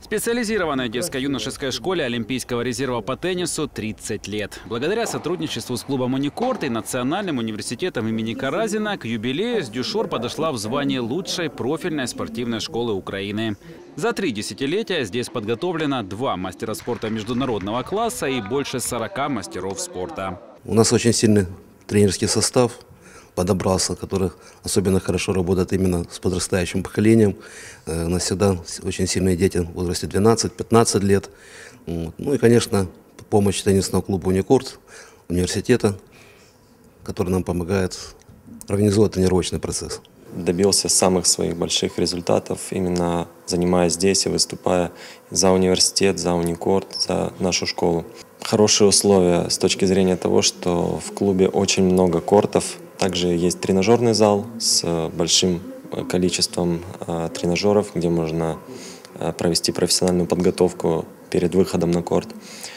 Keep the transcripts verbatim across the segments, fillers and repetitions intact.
Специализированной детско-юношеской школе Олимпийского резерва по теннису тридцать лет. Благодаря сотрудничеству с клубом «Уникорт» и Национальным университетом имени Каразина к юбилею Сдюшор подошла в звании лучшей профильной спортивной школы Украины. За три десятилетия здесь подготовлено два мастера спорта международного класса и больше сорока мастеров спорта. У нас очень сильный тренерский состав подобрался, который особенно хорошо работает именно с подрастающим поколением. У нас всегда очень сильные дети в возрасте двенадцати-пятнадцати лет. Ну и, конечно, помощь теннисного клуба «Уникорт», университета, который нам помогает организовать тренировочный процесс. Добился самых своих больших результатов, именно занимаясь здесь и выступая за университет, за «Уникорт», за нашу школу. Хорошие условия с точки зрения того, что в клубе очень много кортов. Также есть тренажерный зал с большим количеством тренажеров, где можно провести профессиональную подготовку перед выходом на корт.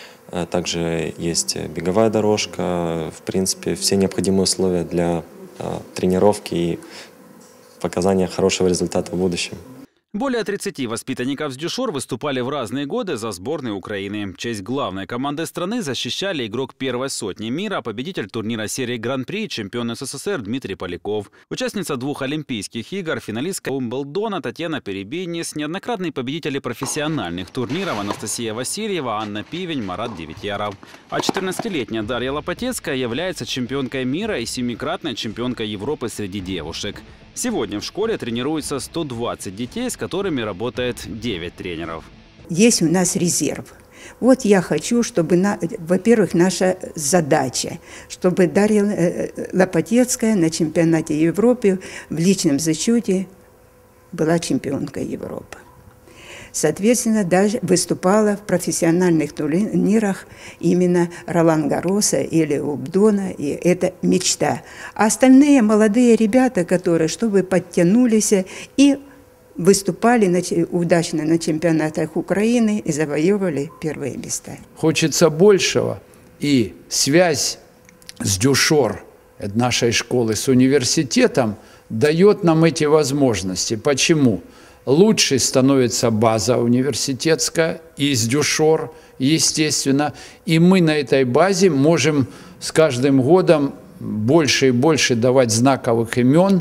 Также есть беговая дорожка, в принципе, все необходимые условия для тренировки и показания хорошего результата в будущем. Более тридцати воспитанников Сдюшор выступали в разные годы за сборную Украины. Честь главной команды страны защищали игрок первой сотни мира, победитель турнира серии Гран-при, чемпион СССР Дмитрий Поляков, участница двух Олимпийских игр, финалистка Уимблдона Татьяна Перебинис, неоднократные победители профессиональных турниров Анастасия Васильева, Анна Пивень, Марат Девятьяров. А четырнадцатилетняя Дарья Лопатецкая является чемпионкой мира и семикратной чемпионкой Европы среди девушек. Сегодня в школе тренируется сто двадцать детей, с которыми работает девять тренеров. Есть у нас резерв. Вот я хочу, чтобы, на, во-первых, наша задача, чтобы Дарья Лопатецкая на чемпионате Европы в личном зачете была чемпионкой Европы. Соответственно, даже выступала в профессиональных турнирах именно Ролан Гарроса или Уимблдона, и это мечта. А остальные молодые ребята, которые, чтобы подтянулись и выступали на, удачно на чемпионатах Украины и завоевывали первые места. Хочется большего, и связь с Сдюшор, нашей школы, с университетом дает нам эти возможности. Почему? Лучше становится база университетская и Сдюшор, естественно. И мы на этой базе можем с каждым годом больше и больше давать знаковых имен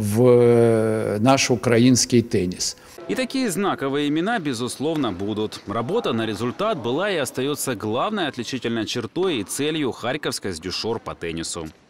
в наш украинский теннис. И такие знаковые имена, безусловно, будут. Работа на результат была и остается главной отличительной чертой и целью харьковской Сдюшор по теннису.